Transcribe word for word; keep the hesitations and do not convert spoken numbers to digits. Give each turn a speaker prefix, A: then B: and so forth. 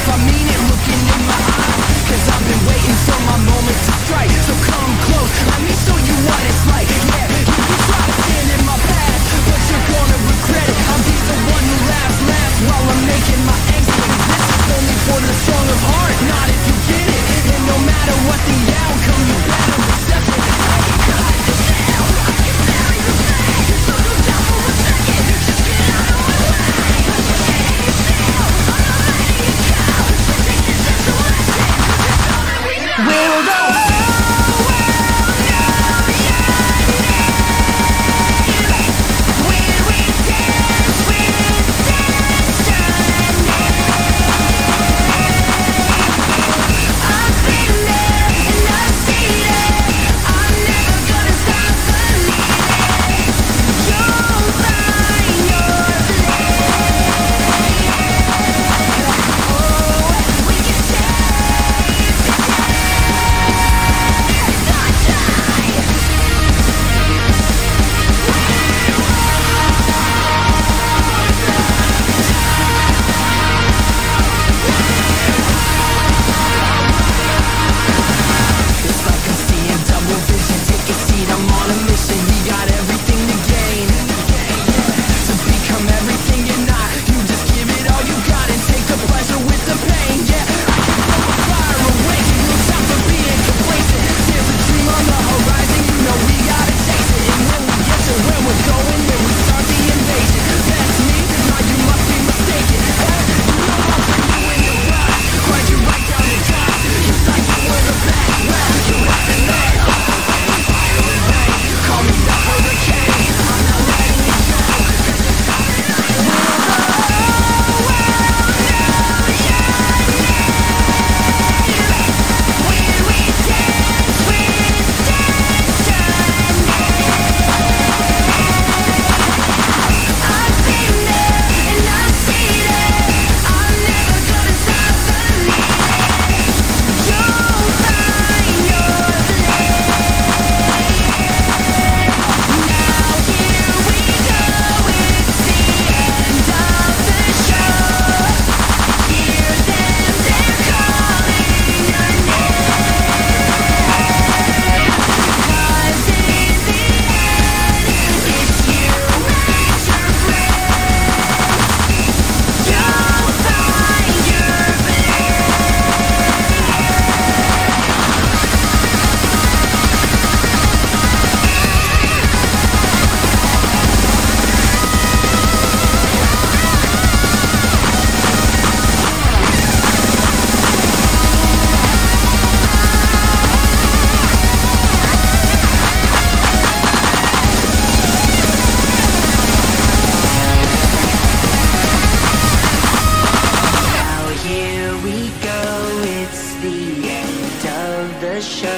A: if I mean it, looking in my eyes. Cause I've been waiting for my moment to strike. So come close, let me show you what it's like. Yeah, you can try to stand in my path, but you're gonna regret it. I'll be the one who laughs last while I'm making my exit. This is only for the strong of heart, not if you get it. And no matter what the outcome, you better accept it. Will the
B: the show.